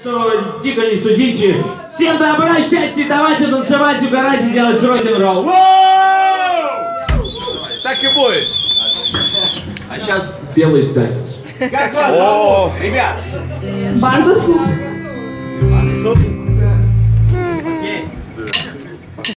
что дико не судите. Всем добра, счастья, давайте танцевать, угорать и делать рок-н-ролл. Так и будет. А сейчас белый танец. Как вас зовут, ребят? Банку суп. Суп?